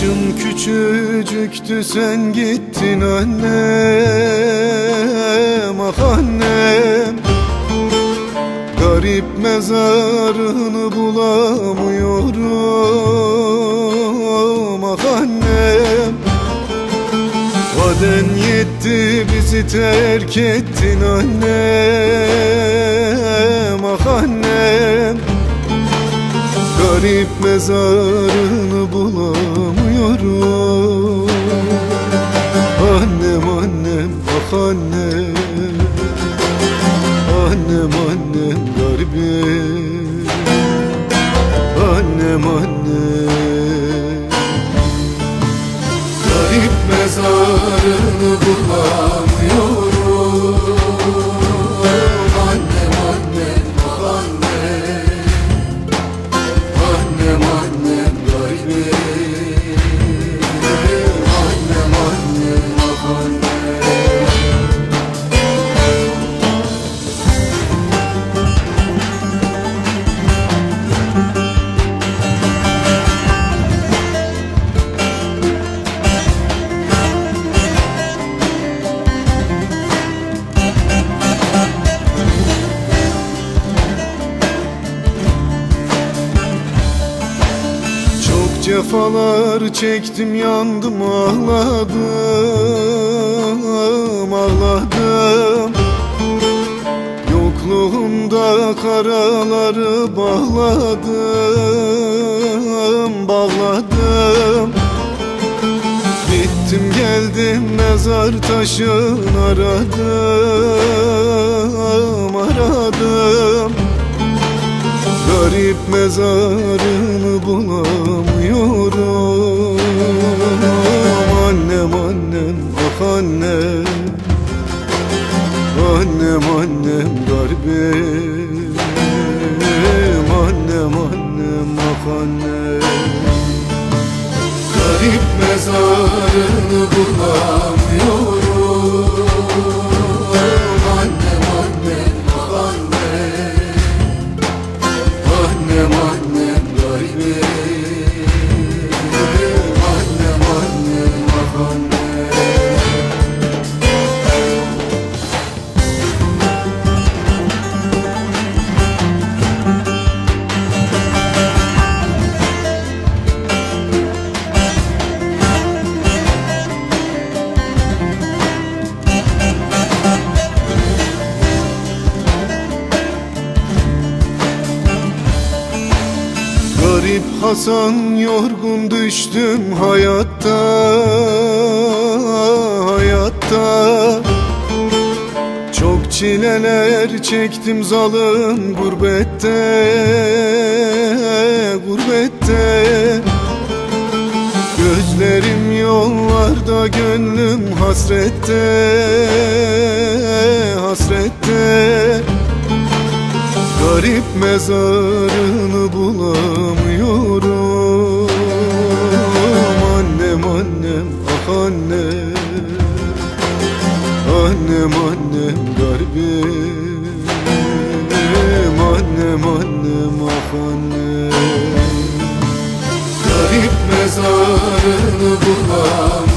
Yaşım küçücüktü, sen gittin annem, ah annem. Garip mezarını bulamıyorum, ah annem. Vaden yetti, bizi terk ettin annem, ah annem. Garip mezarını bulamıyorum. Annem annem, ah annem. Annem annem garibim. Annem annem. Garip mezarını bulamıyorum. Annem annem, ah annem. Annem annem garibim. Annem annem, ah annem. Cefalar çektim, yandım, ağladım, ağladım. Yokluğumda karaları bağladım, bağladım. Gittim geldim, mezar taşını aradım, aradım. Garip mezarını bulamıyorum. Annem annem, ah annem. Annem annem garibim. Annem annem, ah annem. Garip mezarını bulamıyorum. Annem annem, ah annem. Annem annem garibim. Annem annem, ah annem. Garip Hasan, yorgun düştüm hayatta, hayatta. Çok çileler çektim zalim gurbette, gurbette. Gözlerim yollarda, gönlüm hasrette, hasrette. Garip mezarını bulamıyorum. Annem annem, ah annem. Annem annem garibim. Annem annem, ah annem. Garip mezarını bulamıyorum.